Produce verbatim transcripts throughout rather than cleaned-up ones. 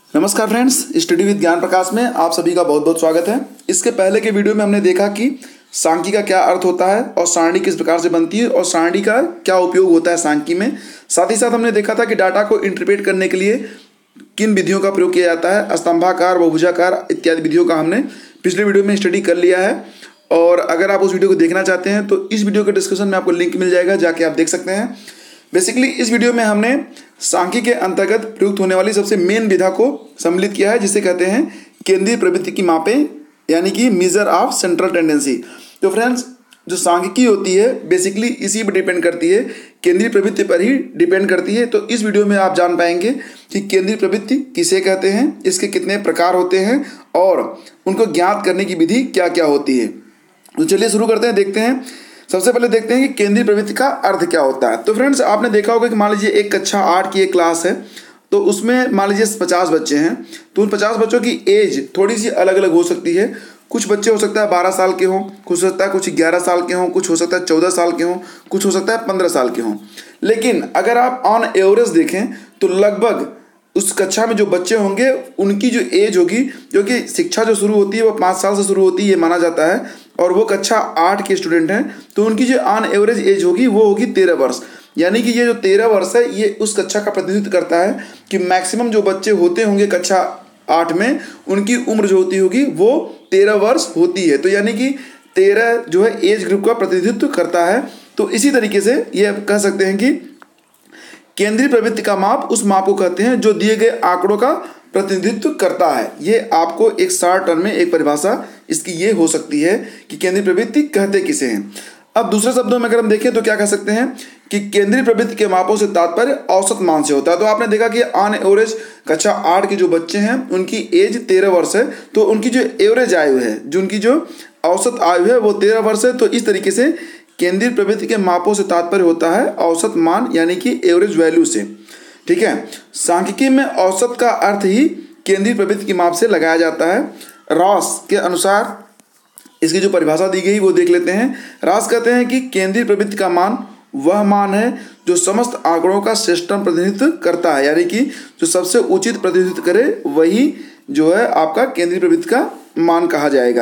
नमस्कार friends, study with ज्ञान प्रकाश में आप सभी का बहुत बहुत स्वागत है। इसके पहले के वीडियो में हमने देखा कि सांख्यिकी का क्या अर्थ होता है और सारणी किस प्रकार से बनती है और सारणी का क्या उपयोग होता है सांख्यिकी में। साथ ही साथ हमने देखा था कि डाटा को इंटरप्रेट करने के लिए किन विधियों का प्रयोग किया जाता है, स्तंभाकार, बहुभुजाकार इत्यादि विधियों का हमने पिछले वीडियो में स्टडी कर लिया है। और अगर आप उस वीडियो को देखना चाहते हैं तो इस वीडियो के डिस्क्रिप्शन में आपको लिंक मिल जाएगा, जाके आप देख सकते हैं। बेसिकली इस वीडियो में हमने सांख्यिकी के अंतर्गत प्रयुक्त होने वाली सबसे मेन विधा को सम्मिलित किया है, जिसे कहते हैं केंद्रीय प्रवृत्ति की मापें, यानी कि मेजर ऑफ सेंट्रल टेंडेंसी। तो फ्रेंड्स, जो सांख्यिकी होती है बेसिकली इसी पर डिपेंड करती है, केंद्रीय प्रवृत्ति पर ही डिपेंड करती है। तो इस वीडियो में आप जान पाएंगे कि केंद्रीय प्रवृत्ति किसे कहते हैं, इसके कितने प्रकार होते हैं और उनको ज्ञात करने की विधि क्या क्या होती है। तो चलिए शुरू करते हैं, देखते हैं। सबसे पहले देखते हैं कि केंद्रीय प्रवृत्ति का अर्थ क्या होता है। तो फ्रेंड्स, आपने देखा होगा कि मान लीजिए एक कक्षा आठ की एक क्लास है, तो उसमें मान लीजिए पचास बच्चे हैं, तो उन पचास बच्चों की एज थोड़ी सी अलग अलग हो सकती है। कुछ बच्चे हो सकता है बारह साल के हों, कुछ हो सकता है कुछ ग्यारह साल के हों, कुछ हो सकता है चौदह साल के हों, कुछ हो सकता है पंद्रह साल के हों। लेकिन अगर आप ऑन एवरेज देखें तो लगभग उस कक्षा में जो बच्चे होंगे उनकी जो एज होगी, जो कि शिक्षा जो शुरू होती है वो पाँच साल से शुरू होती है ये माना जाता है, और वो कक्षा आठ के स्टूडेंट हैं, तो उनकी जो ऑन एवरेज एज होगी वो होगी तेरह वर्ष। यानी कि ये जो तेरह वर्ष है ये उस कक्षा का प्रतिनिधित्व करता है कि मैक्सिमम जो बच्चे होते होंगे कक्षा आठ में, उनकी उम्र जो होती होगी वो तेरह वर्ष होती है। तो यानी कि तेरह जो है एज ग्रुप का प्रतिनिधित्व करता है। तो इसी तरीके से ये कह सकते हैं कि केंद्रीय प्रवृत्ति का माप उस माप को कहते हैं जो दिए गए आंकड़ों का प्रतिनिधित्व करता है। ये आपको एक शॉर्ट टर्म में एक परिभाषा इसकी ये हो सकती है कि केंद्रीय प्रवृत्ति कहते किसे हैं। अब दूसरे शब्दों में अगर हम देखें तो क्या कह सकते हैं कि केंद्रीय प्रवृत्ति के मापों से तात्पर्य औसत मान से होता है। तो आपने देखा कि ऑन एवरेज कक्षा आठ के जो बच्चे हैं उनकी एज तेरह वर्ष है, तो उनकी जो एवरेज आयु है, जो उनकी जो औसत आयु है वो तेरह वर्ष है। तो इस तरीके से केंद्रीय प्रवृत्ति के मापों से तात्पर्य होता है औसत मान, यानी कि एवरेज वैल्यू से। ठीक है, सांख्यिकी में औसत का अर्थ ही केंद्रीय प्रवृत्ति की माप से लगाया जाता है। रॉस के अनुसार इसकी जो परिभाषा दी गई वो देख लेते हैं। रॉस कहते हैं कि केंद्रीय प्रवृत्ति का मान वह मान है जो समस्त आंकड़ों का श्रेष्ठतम प्रतिनिधित्व करता है, यानी कि जो सबसे उचित प्रतिनिधित्व करे वही जो है आपका केंद्रीय प्रवृत्ति का मान कहा जाएगा।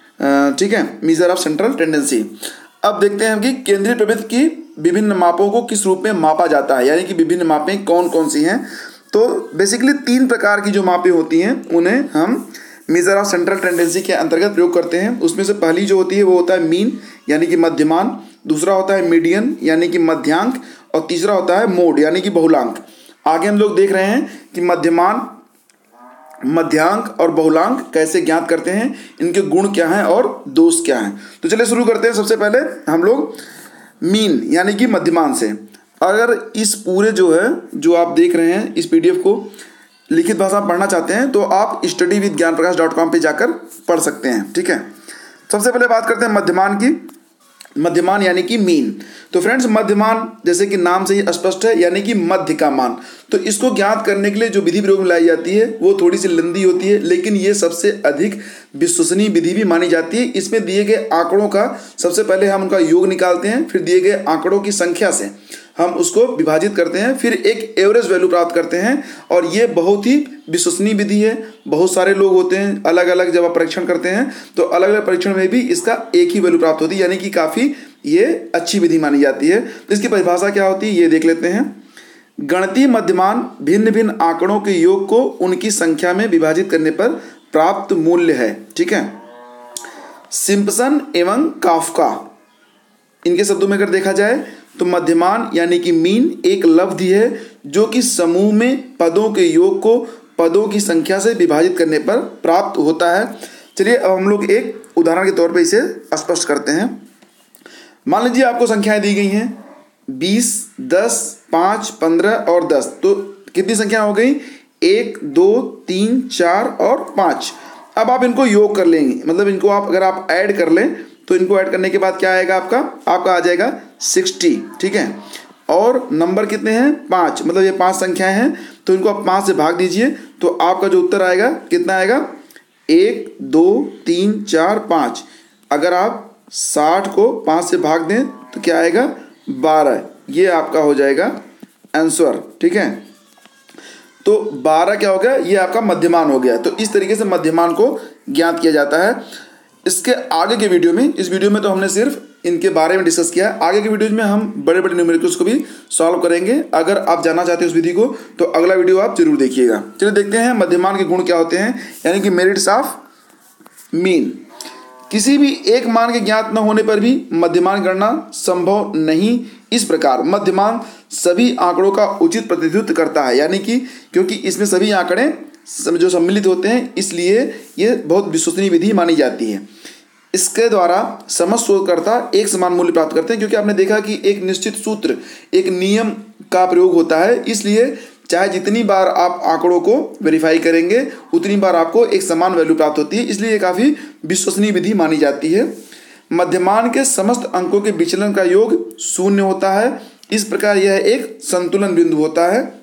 ठीक है, मेजर ऑफ सेंट्रल टेंडेंसी। अब देखते हैं कि केंद्रीय प्रवृत्ति की विभिन्न मापों को किस रूप में मापा जाता है, यानी कि विभिन्न मापें कौन कौन सी हैं। तो बेसिकली तीन प्रकार की जो मापें होती हैं उन्हें हम मेजर ऑफ सेंट्रल टेंडेंसी के अंतर्गत प्रयोग करते हैं। उसमें से पहली जो होती है वो होता है मीन, यानी कि मध्यमान। दूसरा होता है मीडियन, यानी कि मध्यांक। और तीसरा होता है मोड, यानी कि बहुलांक। आगे हम लोग देख रहे हैं कि मध्यमान, मध्यांक और बहुलांक कैसे ज्ञात करते हैं, इनके गुण क्या हैं और दोष क्या हैं। तो चलिए शुरू करते हैं। सबसे पहले हम लोग मीन यानी कि मध्यमान से। अगर इस पूरे जो है जो आप देख रहे हैं इस पीडीएफ को लिखित भाषा में पढ़ना चाहते हैं तो आप स्टडी विद ज्ञान प्रकाश डॉट कॉम पर जाकर पढ़ सकते हैं। ठीक है, सबसे पहले बात करते हैं मध्यमान की। मध्यमान यानी कि मीन। तो फ्रेंड्स, मध्यमान जैसे कि नाम से ही स्पष्ट है, यानी कि मध्य का मान। तो इसको ज्ञात करने के लिए जो विधि प्रयोग में लाई जाती है वो थोड़ी सी लंबी होती है, लेकिन ये सबसे अधिक विश्वसनीय विधि भी मानी जाती है। इसमें दिए गए आंकड़ों का सबसे पहले हम उनका योग निकालते हैं, फिर दिए गए आंकड़ों की संख्या से हम उसको विभाजित करते हैं, फिर एक एवरेज वैल्यू प्राप्त करते हैं। और ये बहुत ही विश्वसनीय विधि है। बहुत सारे लोग होते हैं अलग अलग, जब आप परीक्षण करते हैं तो अलग अलग परीक्षण में भी इसका एक ही वैल्यू प्राप्त होती है, यानी कि काफ़ी ये अच्छी विधि मानी जाती है। तो इसकी परिभाषा क्या होती है ये देख लेते हैं। गणितीय मध्यमान भिन्न भिन्न आंकड़ों के योग को उनकी संख्या में विभाजित करने पर प्राप्त मूल्य है। ठीक है, सिम्पसन एवं काफ्का, इनके शब्दों में अगर देखा जाए तो मध्यमान यानी कि मीन एक लब्धि है जो कि समूह में पदों के योग को पदों की संख्या से विभाजित करने पर प्राप्त होता है। चलिए अब हम लोग एक उदाहरण के तौर पे इसे स्पष्ट करते हैं। मान लीजिए आपको संख्याएं दी गई हैं बीस, दस, पाँच, पंद्रह और दस। तो कितनी संख्या हो गई? एक, दो, तीन, चार और पाँच। अब आप इनको योग कर लेंगे, मतलब इनको आप अगर आप ऐड कर लें तो इनको ऐड करने के बाद क्या आएगा आपका आपका आ जाएगा साठ। ठीक है, और नंबर कितने हैं? पाँच, मतलब ये पांच संख्याएं हैं, तो इनको आप पाँच से भाग दीजिए तो आपका जो उत्तर आएगा कितना आएगा? एक, दो, तीन, चार, पाँच। अगर आप साठ को पाँच से भाग दें तो क्या आएगा? बारह। ये आपका हो जाएगा आंसर। ठीक है, तो बारह क्या हो गया, ये आपका मध्यमान हो गया। तो इस तरीके से मध्यमान को ज्ञात किया जाता है। इसके आगे के वीडियो में, इस वीडियो में तो हमने सिर्फ इनके बारे में डिस्कस किया है, आगे के वीडियोज में हम बड़े बड़े न्यूमेरिकल्स को भी सॉल्व करेंगे। अगर आप जानना चाहते हैं उस विधि को तो अगला वीडियो आप जरूर देखिएगा। चलिए देखते हैं मध्यमान के गुण क्या होते हैं, यानी कि मेरिट्स ऑफ मीन। किसी भी एक मान के ज्ञात न होने पर भी मध्यमान गणना संभव नहीं। इस प्रकार मध्यमान सभी आंकड़ों का उचित प्रतिनिधित्व करता है, यानी कि क्योंकि इसमें सभी आंकड़े जो सम्मिलित होते हैं इसलिए ये बहुत विश्वसनीय विधि मानी जाती है। इसके द्वारा समस्त शोधकर्ता एक समान मूल्य प्राप्त करते हैं, क्योंकि आपने देखा कि एक निश्चित सूत्र, एक नियम का प्रयोग होता है, इसलिए चाहे जितनी बार आप आंकड़ों को वेरीफाई करेंगे उतनी बार आपको एक समान वैल्यू प्राप्त होती है, इसलिए ये काफ़ी विश्वसनीय विधि मानी जाती है। मध्यमान के समस्त अंकों के विचलन का योग शून्य होता है। इस प्रकार यह एक संतुलन बिंदु होता है।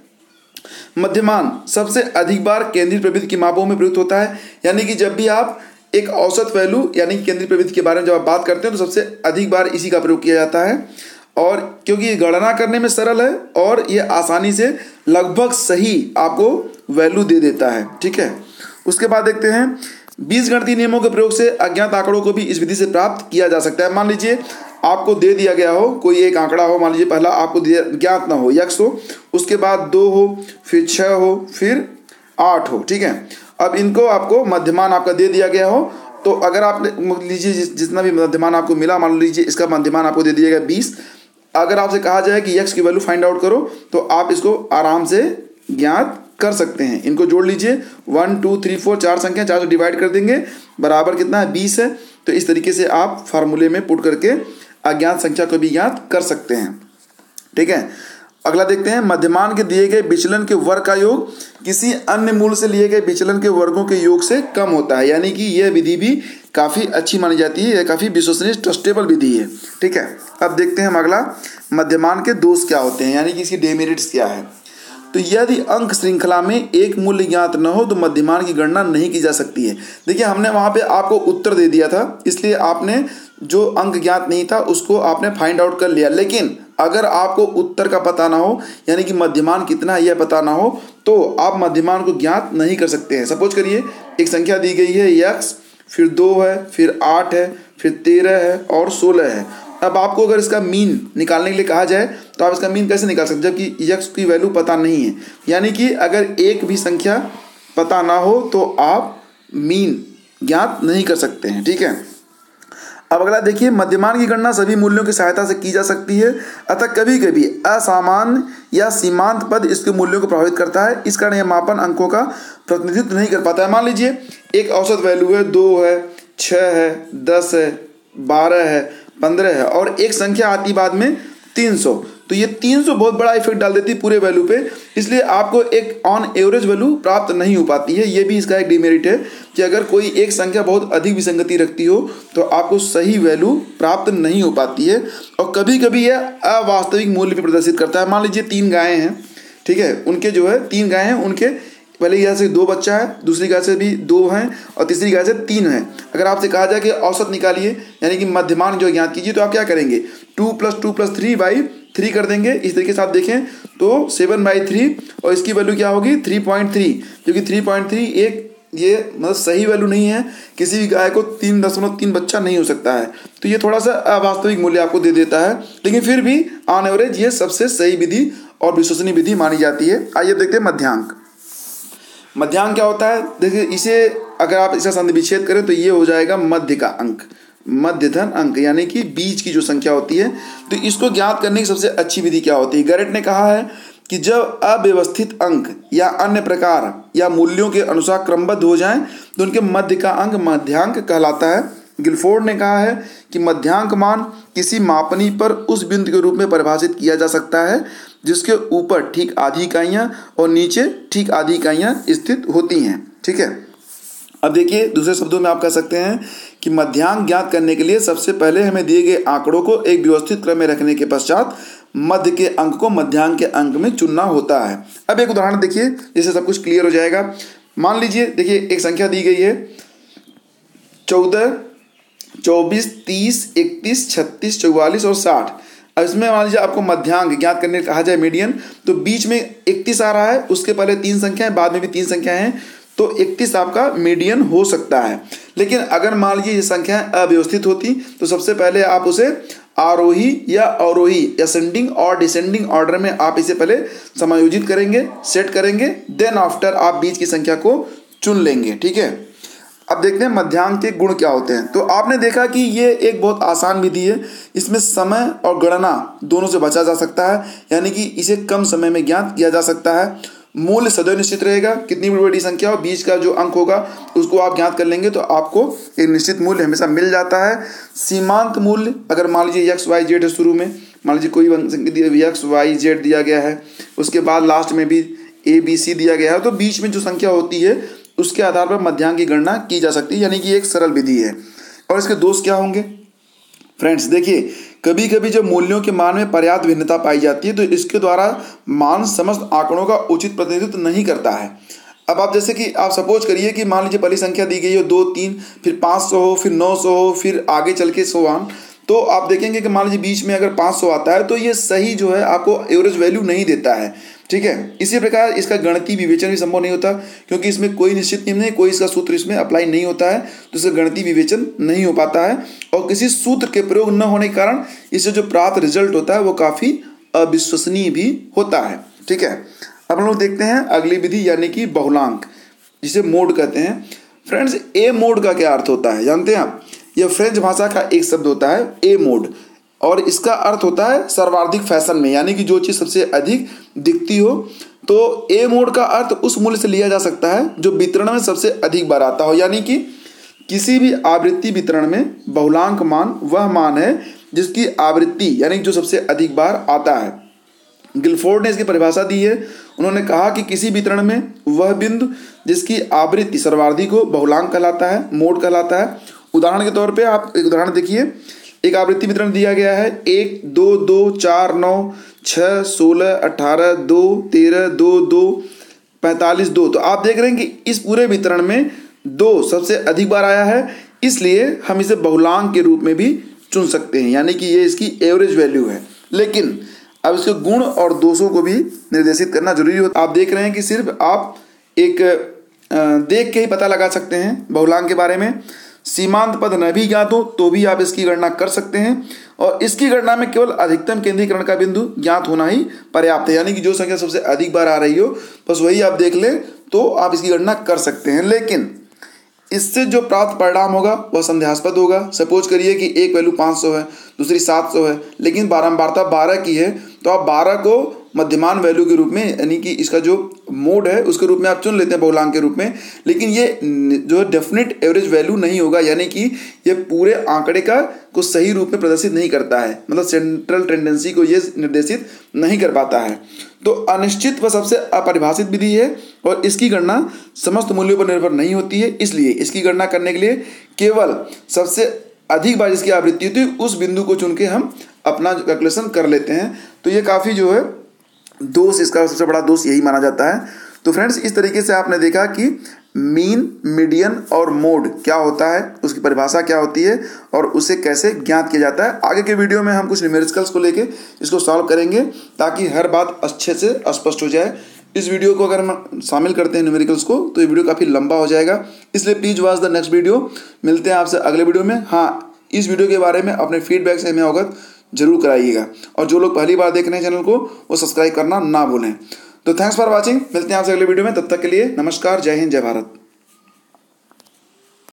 मध्यमान सबसे अधिक बार केंद्रीय प्रवृत्ति की मापों में प्रयुक्त होता है, यानी कि जब भी आप एक औसत वैल्यू यानी केंद्रीय प्रवृत्ति के बारे में जब आप बात करते हैं तो सबसे अधिक बार इसी का प्रयोग किया जाता है। और क्योंकि ये गणना करने में सरल है और ये आसानी से लगभग सही आपको वैल्यू दे देता है। ठीक है, उसके बाद देखते हैं बीजगणितीय नियमों के प्रयोग से अज्ञात आंकड़ों को भी इस विधि से प्राप्त किया जा सकता है। मान लीजिए आपको दे दिया गया हो कोई एक आंकड़ा हो, मान लीजिए पहला आपको ज्ञात ना हो यक्स हो, उसके बाद दो हो, फिर छः हो, फिर आठ हो। ठीक है, अब इनको आपको मध्यमान आपका दे दिया गया हो, तो अगर आप लीजिए जितना भी मध्यमान आपको मिला, मान लीजिए इसका मध्यमान आपको दे दिया गया बीस, अगर आपसे कहा जाए कि यक्स की वैल्यू फाइंड आउट करो तो आप इसको आराम से ज्ञात कर सकते हैं। इनको जोड़ लीजिए, वन टू थ्री फोर चार संख्या, चार से डिवाइड कर देंगे, बराबर कितना है बीस है। तो इस तरीके से आप फार्मूले में पुट करके अज्ञात संख्या को भी ज्ञात कर सकते हैं। ठीक है, अगला देखते हैं मध्यमान के दिए गए विचलन के वर्ग का योग किसी अन्य मूल से लिए गए विचलन के वर्गों के योग से कम होता है, यानी कि यह विधि भी काफ़ी अच्छी मानी जाती है, यह काफ़ी विश्वसनीय ट्रस्टेबल विधि है। ठीक है, अब देखते हैं हम अगला मध्यमान के दोष क्या होते हैं, यानी कि इसकी डेमेरिट्स क्या है। तो यदि अंक श्रृंखला में एक मूल्य ज्ञात न हो तो मध्यमान की गणना नहीं की जा सकती है। देखिए हमने वहाँ पे आपको उत्तर दे दिया था, इसलिए आपने जो अंक ज्ञात नहीं था उसको आपने फाइंड आउट कर लिया, लेकिन अगर आपको उत्तर का पता ना हो यानी कि मध्यमान कितना है यह पता ना हो तो आप मध्यमान को ज्ञात नहीं कर सकते हैं। सपोज करिए एक संख्या दी गई है यक्स, फिर दो है, फिर आठ है, फिर तेरह है और सोलह है। अब आपको अगर इसका मीन निकालने के लिए कहा जाए तो आप इसका मीन कैसे निकाल सकते हैं जबकि यक्स की वैल्यू पता नहीं है, यानी कि अगर एक भी संख्या पता ना हो तो आप मीन ज्ञात नहीं कर सकते हैं। ठीक है, अब अगला देखिए मध्यमान की गणना सभी मूल्यों की सहायता से की जा सकती है, अतः कभी कभी असामान्य या सीमांत पद इसके मूल्यों को प्रभावित करता है, इस कारण यह मापन अंकों का प्रतिनिधित्व नहीं कर पाता है। मान लीजिए एक औसत वैल्यू है, दो है, छः है, दस है, बारह है, पंद्रह है और एक संख्या आती बाद में तीन सौ, तो ये तीन सौ बहुत बड़ा इफेक्ट डाल देती है पूरे वैल्यू पे, इसलिए आपको एक ऑन एवरेज वैल्यू प्राप्त नहीं हो पाती है। ये भी इसका एक डिमेरिट है कि अगर कोई एक संख्या बहुत अधिक विसंगति रखती हो तो आपको सही वैल्यू प्राप्त नहीं हो पाती है और कभी कभी यह अवास्तविक मूल्य भी प्रदर्शित करता है। मान लीजिए तीन गायें हैं, ठीक है, उनके जो है तीन गायें हैं, उनके पहले गाय से दो बच्चा है, दूसरी गाय से भी दो हैं और तीसरी गाय से तीन है। अगर आपसे कहा जाए कि औसत निकालिए यानी कि मध्यमान जो ज्ञात कीजिए तो आप क्या करेंगे, two plus two plus three by three कर देंगे। इस तरीके से आप देखें तो सेवन बाई थ्री और इसकी वैल्यू क्या होगी थ्री पॉइंट थ्री, क्योंकि थ्री पॉइंट थ्री एक ये मतलब सही वैल्यू नहीं है, किसी भी गाय को तीन दशमलव तीन बच्चा नहीं हो सकता है, तो ये थोड़ा सा अवास्तविक मूल्य आपको दे देता है, लेकिन फिर भी ऑन एवरेज ये सबसे सही विधि और विश्वसनीय विधि मानी जाती है। आइए देखते हैं मध्यांक। मध्यांक क्या होता है, देखिए इसे अगर आप इसका संधि विच्छेद करें तो ये हो जाएगा मध्य का अंक, मध्यधन अंक यानी कि बीच की जो संख्या होती है। तो इसको ज्ञात करने की सबसे अच्छी विधि क्या होती है, गैरेट ने कहा है कि जब अव्यवस्थित अंक या अन्य प्रकार या मूल्यों के अनुसार क्रमबद्ध हो जाएं तो उनके मध्य का अंक मध्यांक कहलाता है। गिलफोर्ड ने कहा है कि मध्यांक मान किसी मापनी पर उस बिंदु के रूप में परिभाषित किया जा सकता है जिसके ऊपर ठीक आधी इकाइयाँ और नीचे ठीक आधी इकाइयाँ स्थित होती हैं। ठीक है, अब देखिए दूसरे शब्दों में आप कह सकते हैं कि मध्यांक ज्ञात करने के लिए सबसे पहले हमें दिए गए आंकड़ों को एक व्यवस्थित क्रम में रखने के पश्चात मध्य के अंक को मध्यांक के अंक में चुनना होता है। अब एक उदाहरण देखिए जिससे सब कुछ क्लियर हो जाएगा। मान लीजिए देखिए एक संख्या दी गई है चौदह, चौबीस, तीस, इकतीस, छत्तीस, चौवालीस और साठ। अब इसमें मान लीजिए आपको मध्यांक ज्ञात करने कहा जाए, मीडियन, तो बीच में इकतीस आ रहा है, उसके पहले तीन संख्याएं, बाद में भी तीन संख्याएं हैं, तो इकतीस आपका मीडियन हो सकता है। लेकिन अगर मान लीजिए ये संख्याएं अव्यवस्थित होती तो सबसे पहले आप उसे आरोही या अवरोही, असेंडिंग और डिसेंडिंग ऑर्डर में आप इसे पहले समायोजित करेंगे, सेट करेंगे, देन आफ्टर आप बीच की संख्या को चुन लेंगे। ठीक है, अब देखते हैं मध्यांक के गुण क्या होते हैं। तो आपने देखा कि ये एक बहुत आसान विधि है, इसमें समय और गणना दोनों से बचा जा सकता है, यानी कि इसे कम समय में ज्ञात किया जा सकता है। मूल्य सदैव निश्चित रहेगा, कितनी बड़ी बड़ी संख्या और बीच का जो अंक होगा उसको आप ज्ञात कर लेंगे तो आपको एक निश्चित मूल्य हमेशा मिल जाता है। सीमांत मूल्य, अगर मान लीजिए एक्स वाई जेड है, शुरू में मान लीजिए कोई एक्स वाई जेड दिया गया है, उसके बाद लास्ट में भी ए बी सी दिया गया है, तो बीच में जो संख्या होती है उसके आधार पर मध्यांक की गणना की जा सकती है, यानी कि एक सरल विधि है। और इसके दोष क्या होंगे फ्रेंड्स, देखिए कभी कभी जब मूल्यों के मान में पर्याप्त भिन्नता पाई जाती है तो इसके द्वारा मान समस्त आंकड़ों का उचित प्रतिनिधित्व नहीं करता है। अब आप जैसे कि आप सपोज करिए कि मान लीजिए पहली संख्या दी गई हो दो तीन, फिर पाँच सौ हो, फिर नौ सौ हो, फिर आगे चल के सौ आन, तो आप देखेंगे कि मान लीजिए बीच में अगर पाँच सौ आता है तो ये सही जो है आपको एवरेज वैल्यू नहीं देता है। ठीक है, इसी प्रकार इसका गणितीय विवेचन भी संभव नहीं होता, क्योंकि इसमें कोई निश्चित नियम नहीं, कोई इसका सूत्र इसमें अप्लाई नहीं होता है, तो इसका गणितीय विवेचन नहीं हो पाता है। और किसी सूत्र के प्रयोग न होने के कारण इससे जो प्राप्त रिजल्ट होता है वो काफ़ी अविश्वसनीय भी होता है। ठीक है, अब हम लोग देखते हैं अगली विधि, यानी कि बहुलांक, जिसे मोड कहते हैं। फ्रेंड्स, ए मोड का क्या अर्थ होता है जानते हैं आप? यह फ्रेंच भाषा का एक शब्द होता है ए मोड, और इसका अर्थ होता है सर्वाधिक फैशन में, यानी कि जो चीज़ सबसे अधिक दिखती हो। तो ए मोड का अर्थ उस मूल्य से लिया जा सकता है जो वितरण में सबसे अधिक बार आता हो, यानी कि किसी भी आवृत्ति वितरण में बहुलांक मान वह मान है जिसकी आवृत्ति यानी जो सबसे अधिक बार आता है। गिलफोर्ड ने इसकी परिभाषा दी है, उन्होंने कहा कि किसी वितरण में वह बिंदु जिसकी आवृत्ति सर्वाधिक हो बहुलांक कहलाता है, मोड कहलाता है। उदाहरण के तौर पे आप एक उदाहरण देखिए, एक आवृत्ति वितरण दिया गया है एक दो दो चार नौ छः सोलह अठारह दो तेरह दो दो पैंतालीस दो, तो आप देख रहे हैं कि इस पूरे वितरण में दो सबसे अधिक बार आया है, इसलिए हम इसे बहुलांक के रूप में भी चुन सकते हैं, यानी कि ये इसकी एवरेज वैल्यू है। लेकिन अब इसके गुण और दोषों को भी निर्देशित करना जरूरी होता है। आप देख रहे हैं कि सिर्फ आप एक देख के ही पता लगा सकते हैं बहुलांक के बारे में। सीमांत पद न भी ज्ञात हो तो भी आप इसकी गणना कर सकते हैं, और इसकी गणना में केवल अधिकतम केंद्रीकरण का बिंदु ज्ञात होना ही पर्याप्त है, यानी कि जो संख्या सबसे अधिक बार आ रही हो बस वही आप देख लें तो आप इसकी गणना कर सकते हैं। लेकिन इससे जो प्राप्त परिणाम होगा वह संदेहास्पद होगा। सपोज करिए कि एक वैल्यू पाँच सौ है, दूसरी सात सौ है, लेकिन बारंबारता बारह की है, तो आप बारह को मध्यमान वैल्यू के रूप में, यानी कि इसका जो मोड है उसके रूप में आप चुन लेते हैं बहुलांक के रूप में, लेकिन ये जो डेफिनेट एवरेज वैल्यू नहीं होगा, यानी कि ये पूरे आंकड़े का को सही रूप में प्रदर्शित नहीं करता है, मतलब सेंट्रल टेंडेंसी को ये निर्देशित नहीं कर पाता है। तो अनिश्चित व सबसे अपरिभाषित विधि है और इसकी गणना समस्त मूल्यों पर निर्भर नहीं होती है, इसलिए इसकी गणना करने के लिए केवल सबसे अधिक बार जिसकी आवृत्ति होती है उस बिंदु को चुन के हम अपना कैलकुलेशन कर लेते हैं। तो ये काफ़ी जो है दोष, इसका सबसे बड़ा दोष यही माना जाता है। तो फ्रेंड्स, इस तरीके से आपने देखा कि मीन, मीडियन और मोड क्या होता है, उसकी परिभाषा क्या होती है और उसे कैसे ज्ञात किया जाता है। आगे के वीडियो में हम कुछ न्यूमेरिकल्स को लेके इसको सॉल्व करेंगे ताकि हर बात अच्छे से स्पष्ट हो जाए। इस वीडियो को अगर हम शामिल करते हैं न्यूमेरिकल्स को तो ये वीडियो काफ़ी लंबा हो जाएगा, इसलिए please watch the next video. मिलते हैं आपसे अगले वीडियो में। हाँ, इस वीडियो के बारे में अपने फीडबैक से हमें अवगत जरूर कराइएगा, और जो लोग पहली बार देख रहे हैं चैनल को वो सब्सक्राइब करना ना भूलें। तो थैंक्स फॉर वॉचिंग, मिलते हैं आपसे अगले वीडियो में, तब तक के लिए नमस्कार, जय हिंद, जय भारत।